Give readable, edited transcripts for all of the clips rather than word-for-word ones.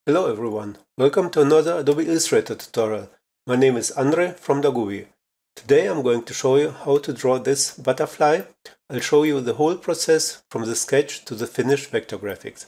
Hello everyone, welcome to another Adobe Illustrator tutorial. My name is Andre from Dagubi. Today I'm going to show you how to draw this butterfly. I'll show you the whole process from the sketch to the finished vector graphics.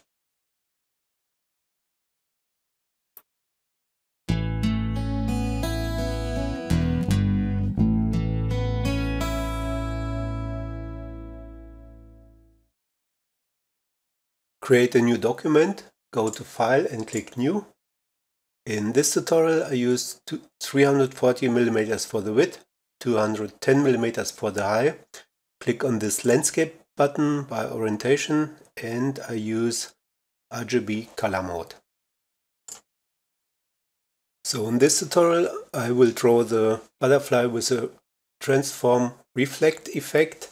Create a new document, go to File and click New. In this tutorial I used 340mm for the width, 210mm for the height. Click on this landscape button by orientation and I use RGB color mode. So in this tutorial I will draw the butterfly with a transform reflect effect.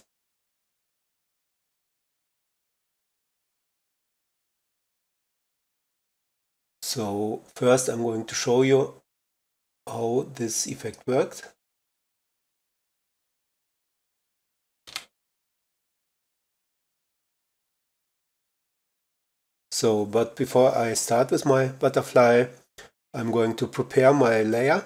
So first I'm going to show you how this effect works. But before I start with my butterfly, I'm going to prepare my layer.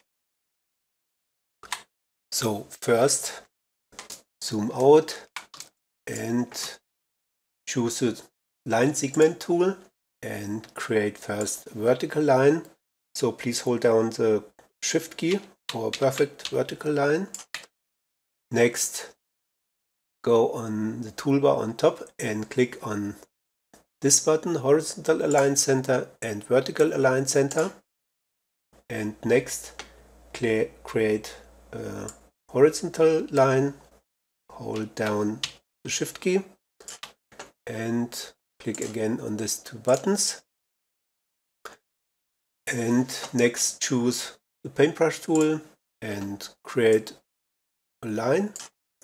So first zoom out and choose the line segment tool and create first a vertical line. So please hold down the shift key for a perfect vertical line. Next, go on the toolbar on top and click on this button, horizontal align center and vertical align center. And next, create a horizontal line, hold down the shift key and click again on these two buttons. And next choose the paintbrush tool and create a line.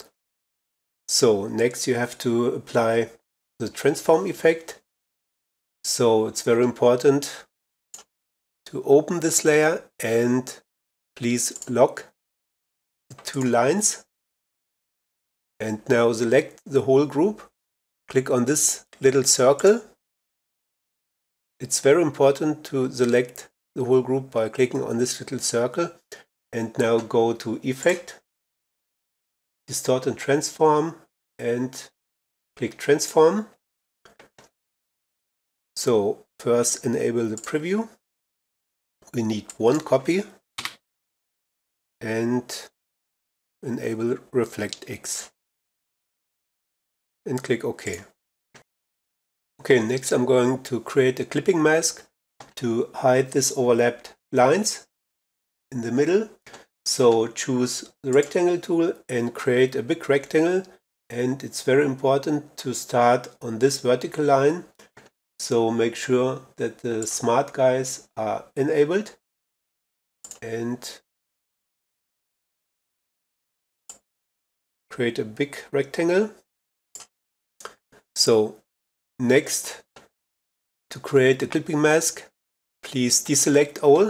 So next you have to apply the transform effect. So it's very important to open this layer and please lock the two lines. And now select the whole group. Click on this little circle. It's very important to select the whole group by clicking on this little circle. And now go to Effect, Distort and Transform, and click Transform. So first enable the preview. We need one copy and enable Reflect X. And click OK. Okay, next I'm going to create a clipping mask to hide this overlapped lines in the middle. So choose the rectangle tool and create a big rectangle, and it's very important to start on this vertical line. So make sure that the smart guys are enabled and create a big rectangle. So next, to create a clipping mask, please deselect all.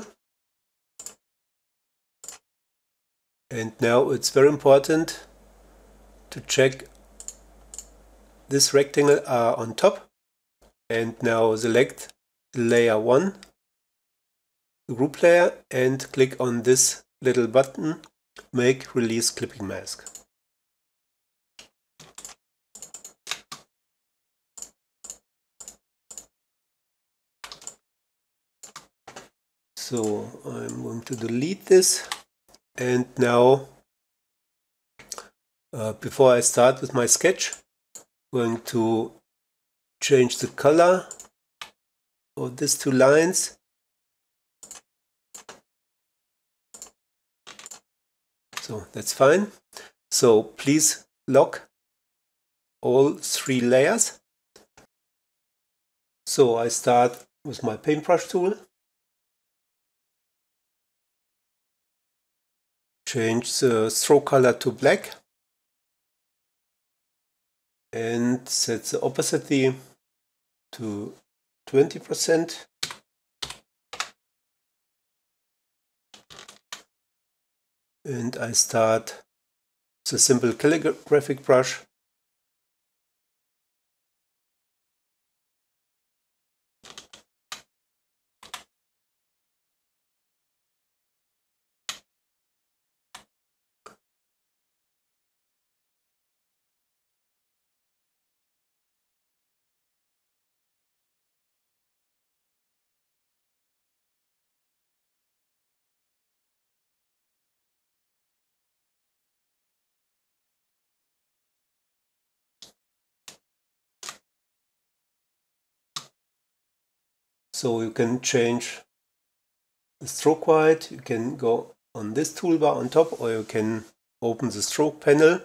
And now it's very important to check this rectangle are on top. And now select the layer 1, the group layer, and click on this little button, Make Release Clipping Mask. So I'm going to delete this, and now before I start with my sketch, I'm going to change the color of these two lines. So that's fine. So please lock all three layers. So I start with my paintbrush tool. Change the stroke color to black and set the opacity to 20%. And I start the simple calligraphic brush. So you can change the stroke height, you can go on this toolbar on top, or you can open the stroke panel.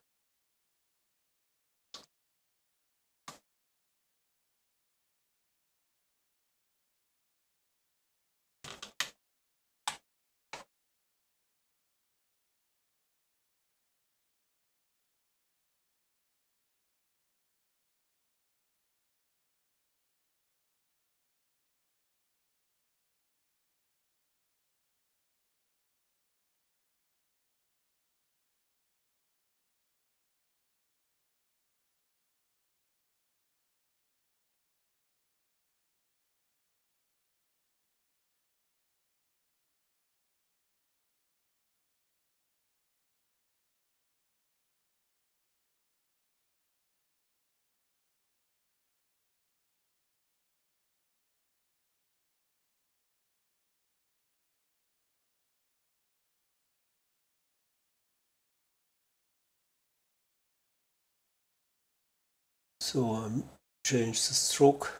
So change the stroke.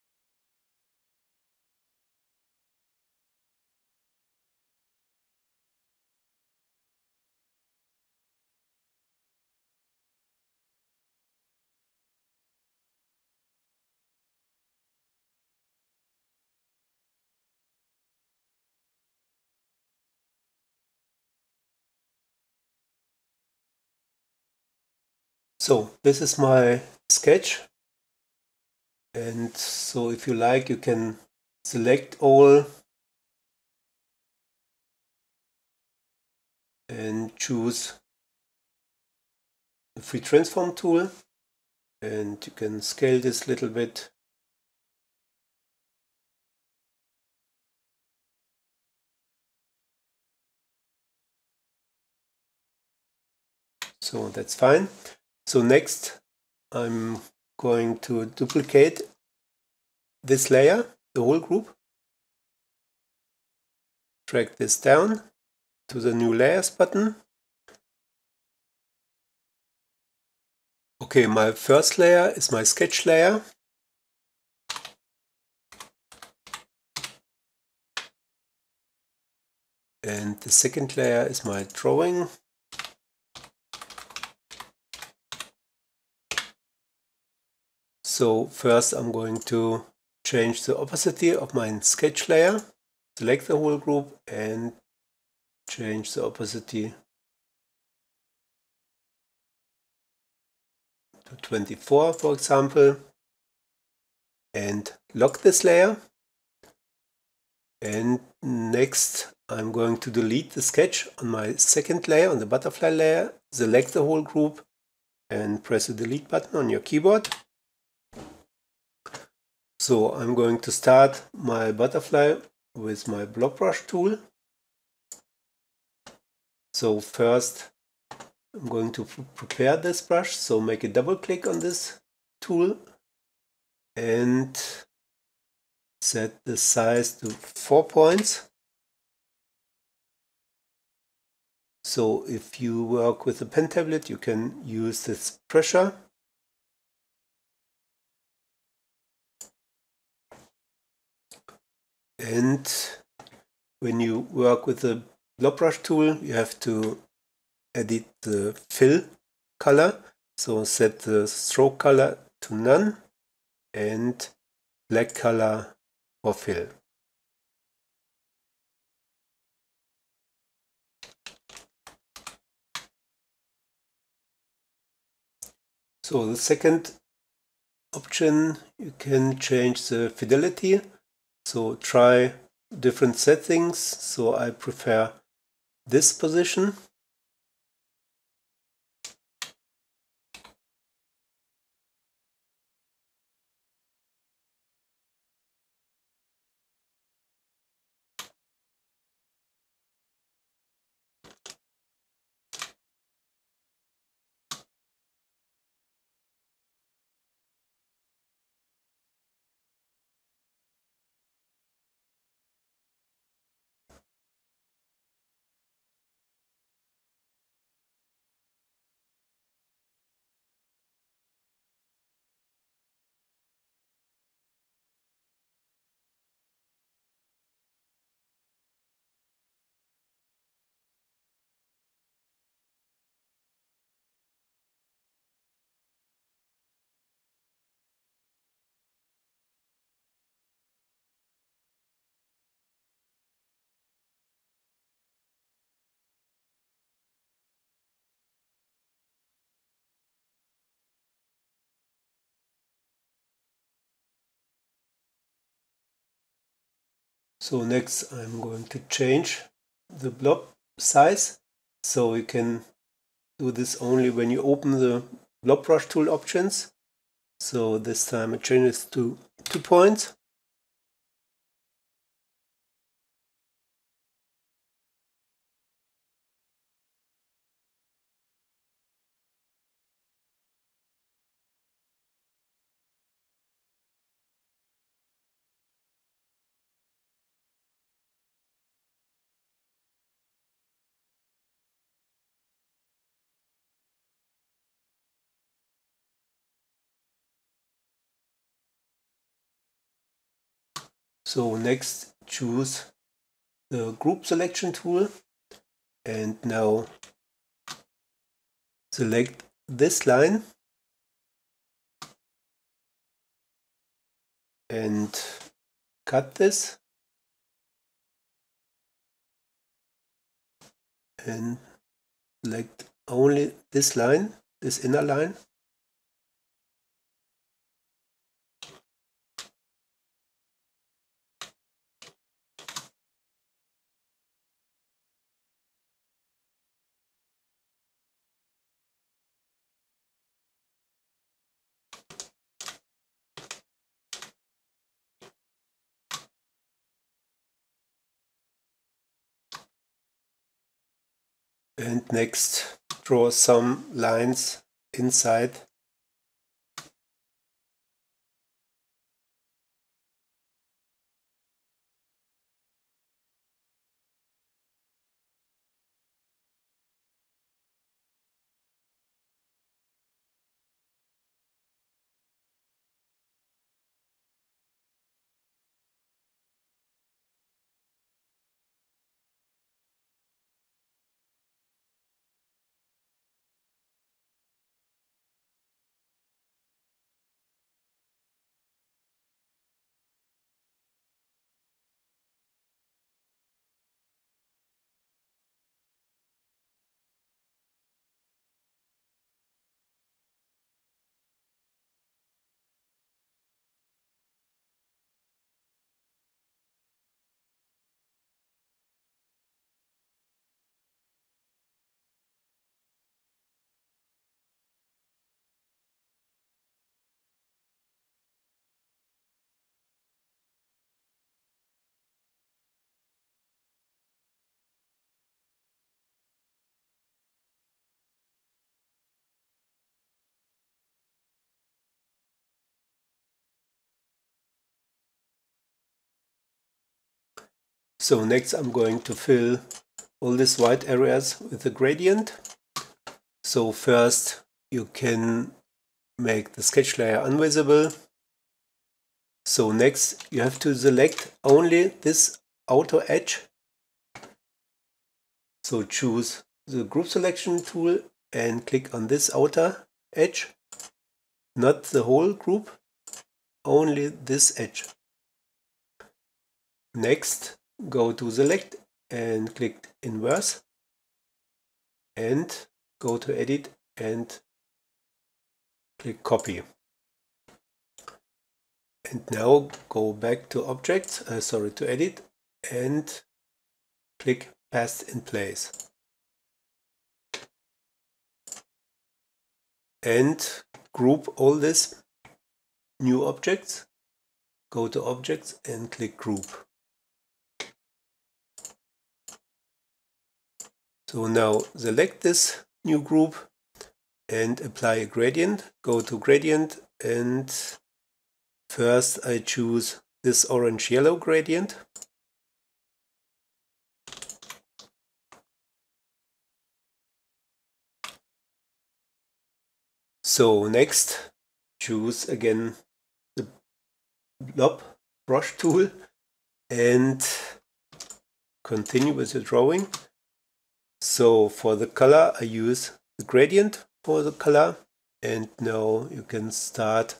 So this is my sketch, and so if you like, you can select all and choose the free transform tool, and you can scale this a little bit. So that's fine. So next I'm going to duplicate this layer, the whole group. Drag this down to the new layers button. Okay, my first layer is my sketch layer. And the second layer is my drawing. So first I'm going to change the opacity of my sketch layer, select the whole group and change the opacity to 24, for example, and lock this layer. And next I'm going to delete the sketch on my second layer, on the butterfly layer, select the whole group and press the delete button on your keyboard. So I'm going to start my butterfly with my block brush tool. So first I'm going to prepare this brush, so make a double click on this tool and set the size to 4 points. So if you work with a pen tablet, you can use this pressure. And when you work with the block brush tool, you have to edit the fill color. So set the stroke color to none and black color for fill. So the second option, you can change the fidelity. So try different settings. So I prefer this position. So next I'm going to change the blob size. So you can do this only when you open the blob brush tool options. So this time it changes to 2 points. So next choose the group selection tool and now select this line and cut this and select only this line, this inner line. And next draw some lines inside. So next I'm going to fill all these white areas with a gradient. So first you can make the sketch layer invisible. So next you have to select only this outer edge. So choose the group selection tool and click on this outer edge, not the whole group, only this edge. Next go to select and click inverse and go to edit and click copy. And now go back to objects, to edit and click paste in place. And group all these new objects. Go to objects and click group. So now select this new group and apply a gradient. Go to gradient and first I choose this orange-yellow gradient. So next choose again the blob brush tool and continue with the drawing. So for the color I use the gradient for the color, and now you can start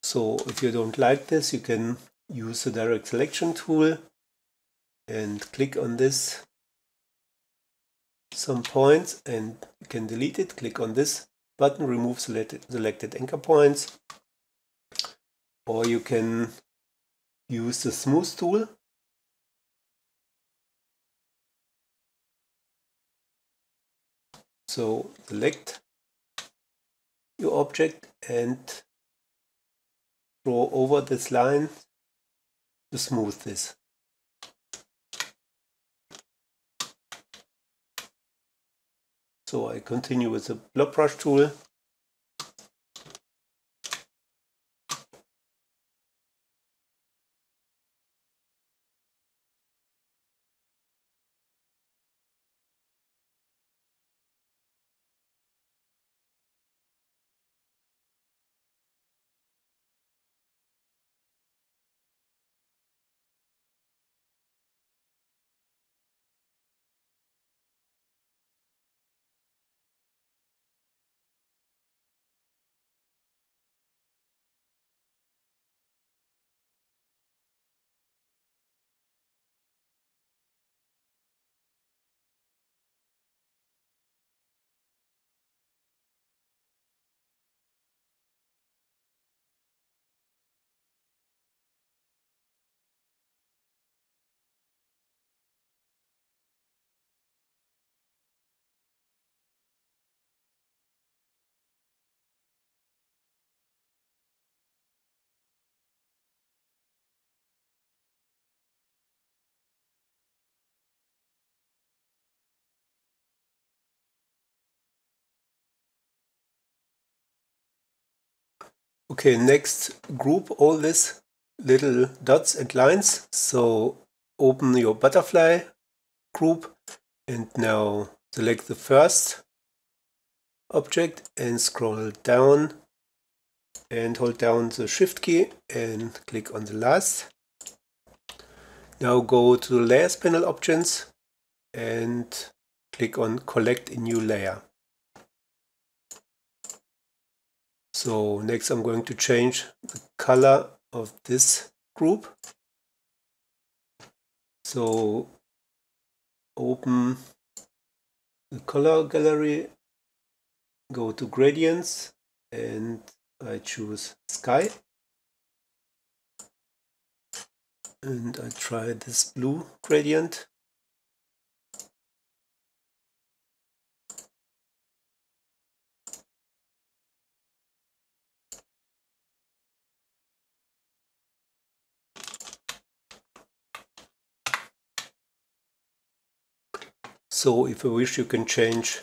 So if you don't like this, you can use the direct selection tool and click on this some points and you can delete it. Click on this button, remove selected anchor points, or you can use the smooth tool. So select your object and draw over this line to smooth this. So I continue with the blob brush tool. Okay, next group all these little dots and lines. So open your butterfly group and now select the first object and scroll down and hold down the shift key and click on the last. Now go to the layers panel options and click on collect a new layer. So next I'm going to change the color of this group. So open the color gallery, go to gradients and I choose sky. And I try this blue gradient. So if you wish, you can change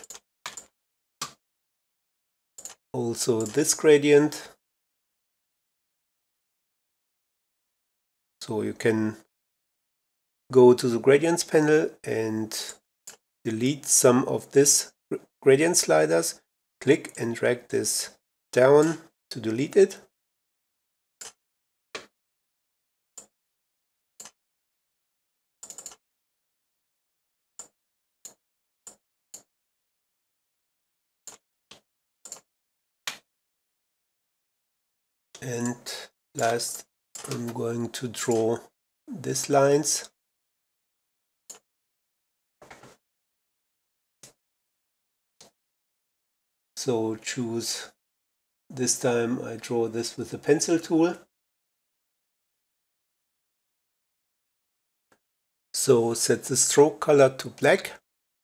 also this gradient. So you can go to the gradients panel and delete some of this gradient sliders. Click and drag this down to delete it. And last, I'm going to draw these lines. So choose, this time I draw this with the pencil tool. So set the stroke color to black.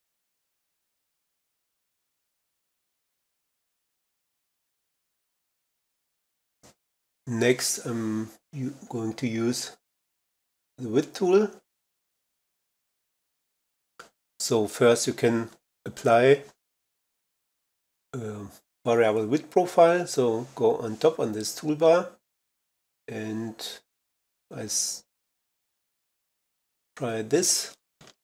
Next, I'm going to use the width tool. So first you can apply a variable width profile. So go on top on this toolbar and I try this.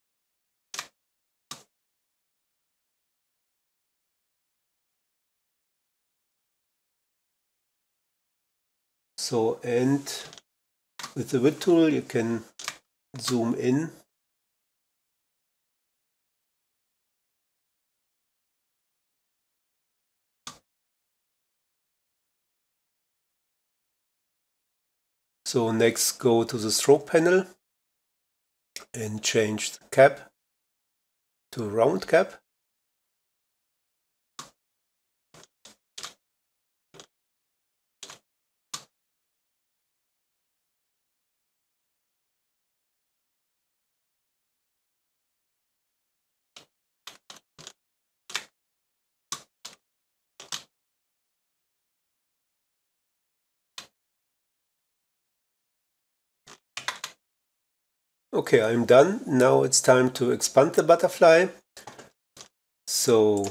So, and with the width tool you can zoom in So next go to the stroke panel and change the cap to round cap. Okay, I'm done. Now it's time to expand the butterfly. So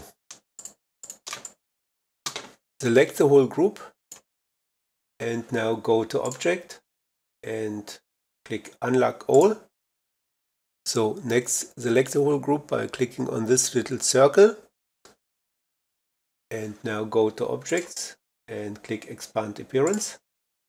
select the whole group and now go to Object and click Unlock All. So next select the whole group by clicking on this little circle and now go to Objects and click Expand Appearance.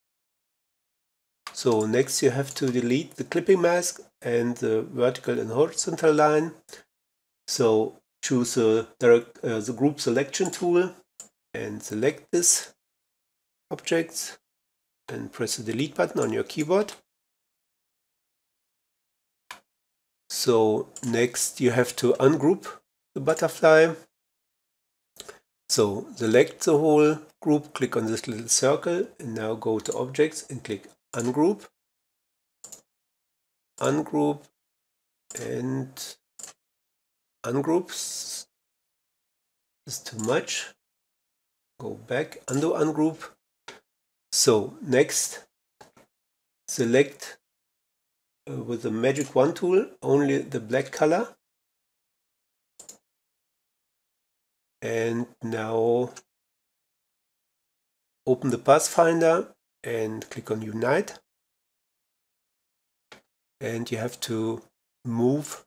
So next you have to delete the clipping mask and the vertical and horizontal line. So choose the group selection tool and select this object and press the delete button on your keyboard. So next you have to ungroup the butterfly. So select the whole group, click on this little circle and now go to Objects and click Ungroup. Ungroup and ungroup is too much. Go back, undo ungroup. So next select with the Magic Wand tool only the black color. And now open the Pathfinder and click on Unite. And you have to move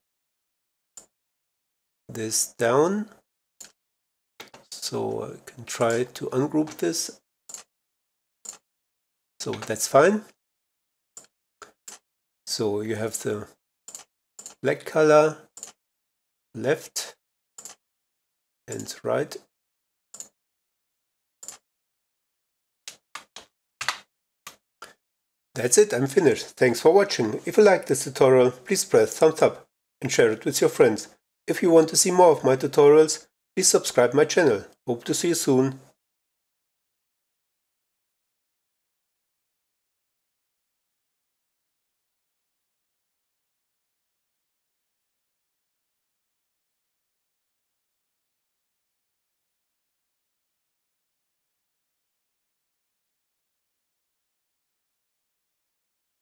this down. So I can try to ungroup this. So that's fine. So you have the black color left and right. That's it, I'm finished. Thanks for watching. If you liked this tutorial, please press thumbs up and share it with your friends. If you want to see more of my tutorials, please subscribe my channel. Hope to see you soon.